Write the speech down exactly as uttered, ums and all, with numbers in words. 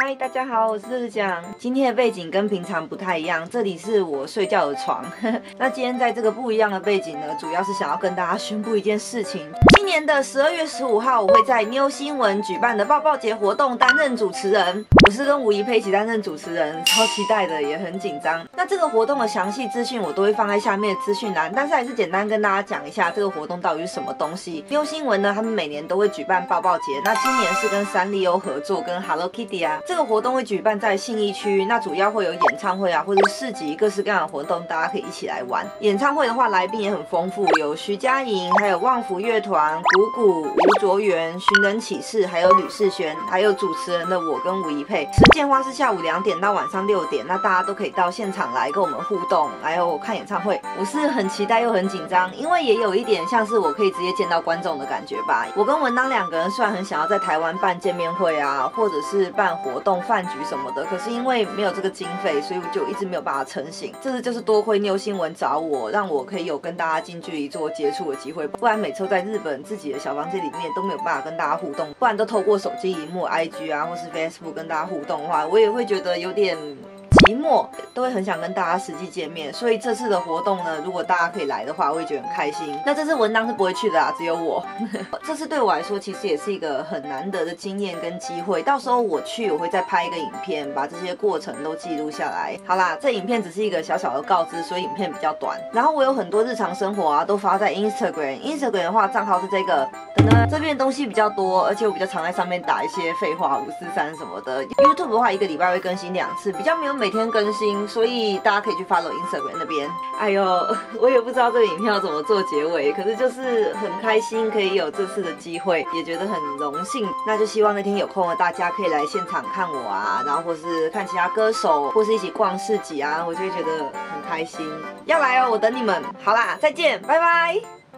嗨，大家好，我是日讲。今天的背景跟平常不太一样，这里是我睡觉的床。那今天在这个不一样的背景呢，主要是想要跟大家宣布一件事情。今年的十二月十五号，我会在妞新闻举办的抱抱节活动担任主持人。我是跟吴怡佩一起担任主持人，超期待的，也很紧张。那这个活动的详细资讯我都会放在下面的资讯栏，但是还是简单跟大家讲一下这个活动到底是什么东西。妞新闻呢，他们每年都会举办抱抱节，那今年是跟三丽鸥合作，跟 Hello Kitty 啊，这个活动会举办在信义区，那主要会有演唱会啊，或者市集，各式各样的活动，大家可以一起来玩。演唱会的话，来宾也很丰富，有徐佳莹，还有旺福乐团、谷谷、吴卓源、寻人启事，还有吕世轩，还有主持人的我跟吴怡佩。时间的话是下午两点到晚上六点，那大家都可以到现场来跟我们互动，还有看演唱会。我是很期待又很紧张，因为也有一点像是我可以直接见到观众的感觉吧。我跟文当两个人虽然很想要在台湾办见面会啊，或者是办活动、饭局什么的，可是因为没有这个经费，所以我就一直没有办法成型。这次就是多亏妞新闻找我，让我可以有跟大家近距离做接触的机会，不然每次在日本自己的小房间里面都没有办法跟大家互动，不然都透过手机荧幕、I G 啊或是 Facebook 跟大家互动的话，我也会觉得有点寂寞，都会很想跟大家实际见面。所以这次的活动呢，如果大家可以来的话，我会觉得很开心。那这次文当是不会去的啊，只有我。这次对我来说其实也是一个很难得的经验跟机会，到时候我去我会再拍一个影片，把这些过程都记录下来。好啦，这影片只是一个小小的告知，所以影片比较短。然后我有很多日常生活啊都发在 Instagram， Instagram 的话账号是这个。这边东西比较多，而且我比较常在上面打一些废话五四三什么的。YouTube 的话一个礼拜会更新两次，比较没有每天更新，所以大家可以去 follow Instagram 那边。哎呦，我也不知道这个影片要怎么做结尾，可是就是很开心可以有这次的机会，也觉得很荣幸。那就希望那天有空的大家可以来现场看我啊，然后或是看其他歌手，或是一起逛市集啊，我就会觉得很开心。要来哦，我等你们。好啦，再见，拜拜。